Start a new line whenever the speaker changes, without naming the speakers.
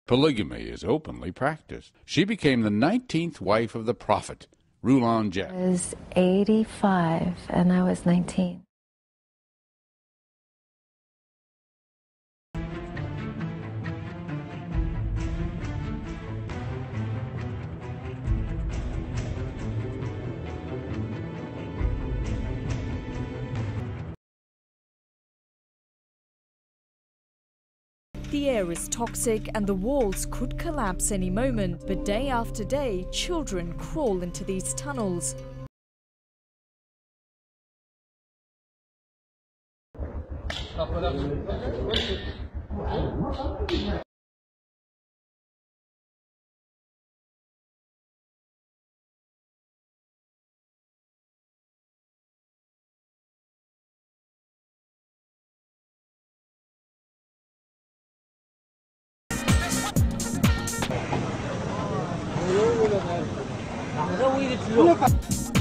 Polygamy is openly practiced. She became the 19th wife of the prophet, Jacques.
I was 85 and I was 19.
The air is toxic and the walls could collapse any moment, but day after day, children crawl into these tunnels.
오히려